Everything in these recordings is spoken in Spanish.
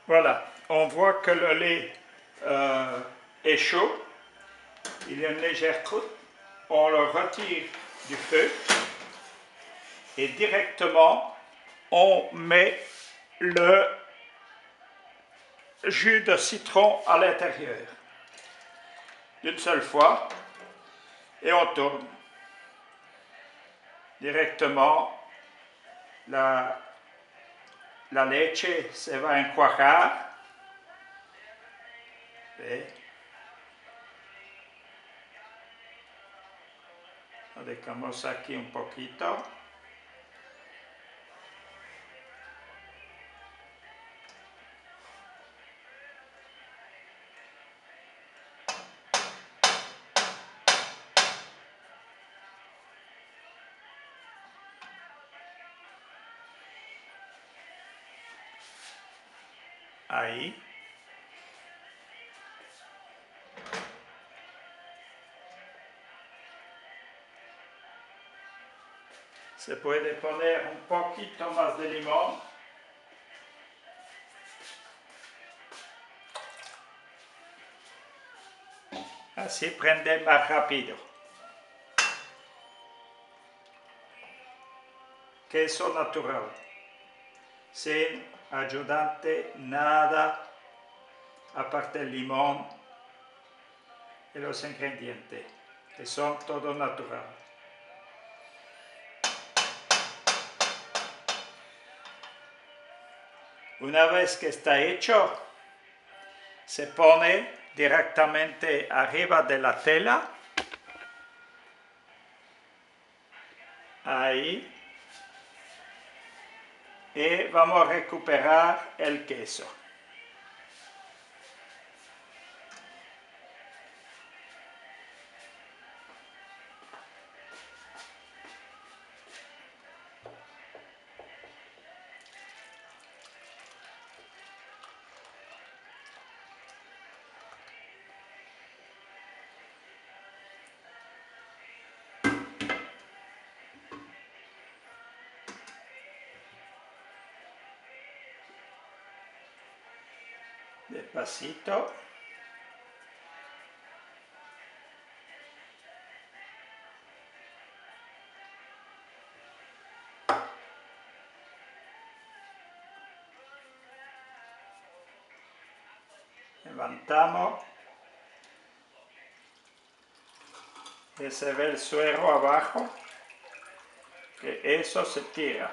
Voilà, on voit que le lait est chaud, il y a une légère croûte, on le retire du feu et directement on met le jus de citron à l'intérieur d'une seule fois et on tourne. Directement la leche se va a encuajar. ¿Ve? Lo dejamos aquí un poquito. Ahí. Se puede poner un poquito más de limón. Así prende más rápido. Queso natural. Sin ayudante, nada, aparte el limón y los ingredientes, que son todo natural. Una vez que está hecho, se pone directamente arriba de la tela. Ahí. Y vamos a recuperar el queso. Despacito. Levantamos. Y se ve el suero abajo, que eso se tira.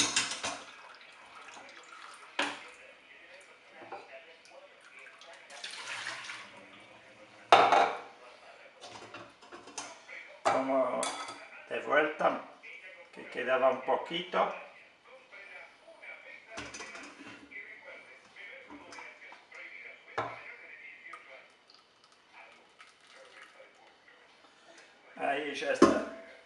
Como de vuelta, que quedaba un poquito. Ahí ya está.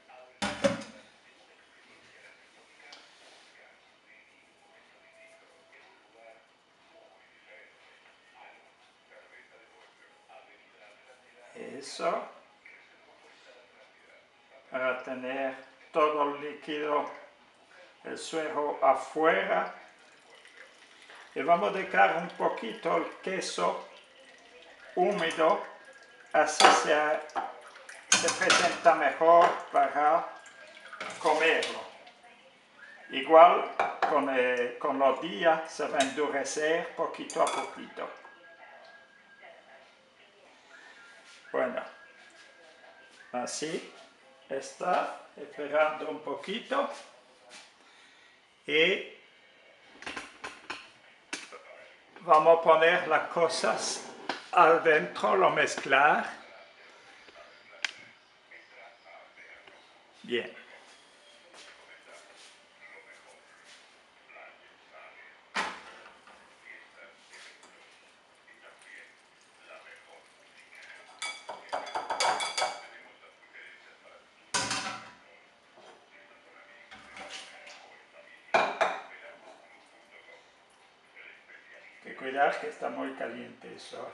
Eso. Para tener todo el líquido, el suero afuera. Y vamos a dejar un poquito el queso húmedo, así se presenta mejor para comerlo. Igual con los días se va a endurecer poquito a poquito. Bueno, así está, esperando un poquito y vamos a poner las cosas al dentro, lo mezclar. Bien. Que cuidar que está muy caliente eso.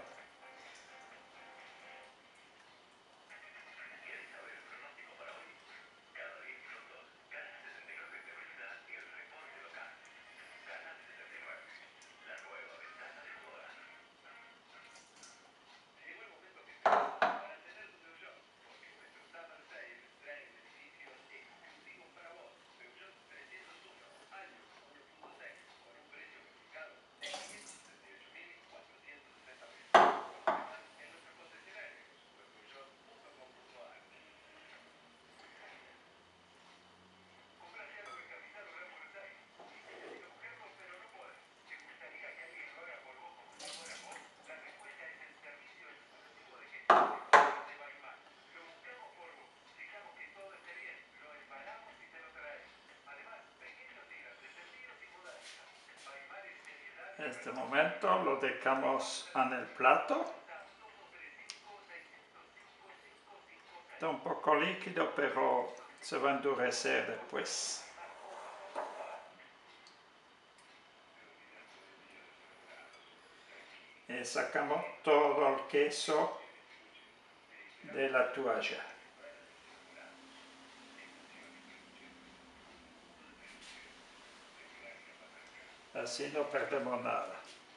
En este momento lo dejamos en el plato. Está un poco líquido, pero se va a endurecer después. Y sacamos todo el queso de la toalla. Así no perdemos nada.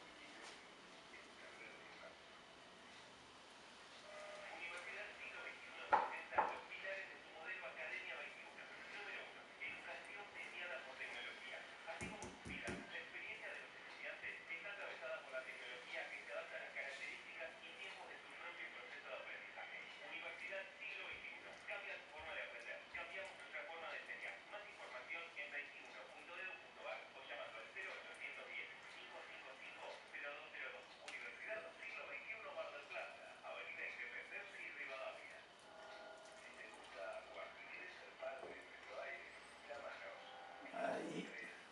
Ahí.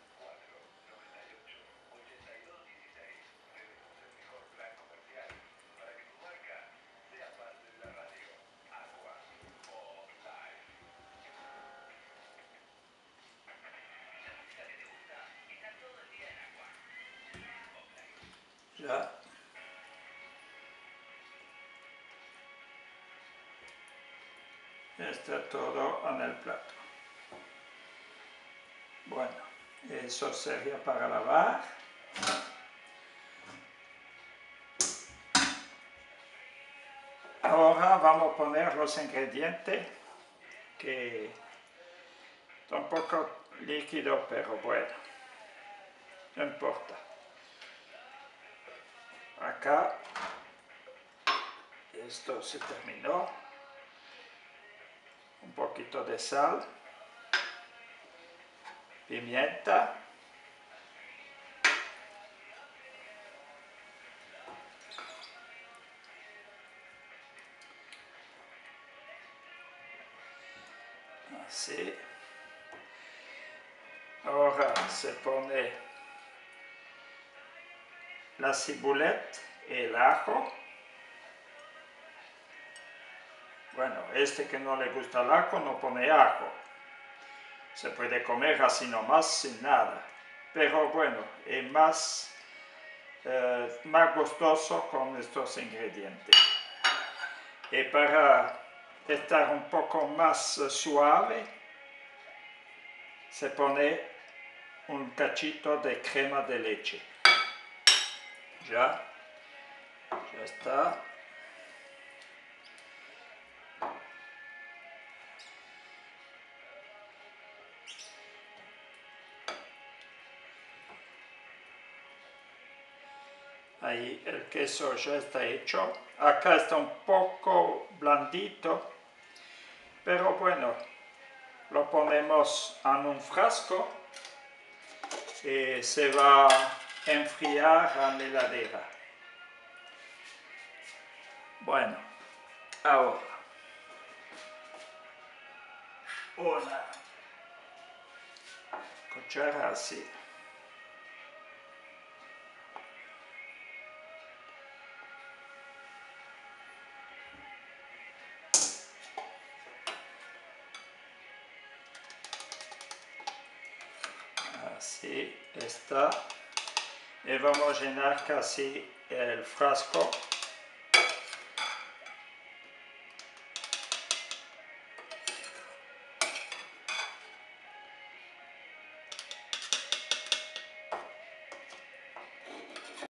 Ya. Está todo en el plato. Bueno, eso sería para lavar. Ahora vamos a poner los ingredientes, que está un poco líquido, pero bueno, no importa. Acá, esto se terminó. Un poquito de sal, pimienta, así. Ahora se pone la cibulet y el ajo. Bueno, este que no le gusta el ajo no pone ajo. Se puede comer así nomás sin nada. Pero bueno, es más gustoso con estos ingredientes. Y para estar un poco más suave, se pone un cachito de crema de leche. Ya está. Ahí el queso ya está hecho. Acá está un poco blandito, pero bueno, lo ponemos en un frasco y se va a enfriar en la heladera. Bueno, ahora una cuchara así. Así está. Y vamos a llenar casi el frasco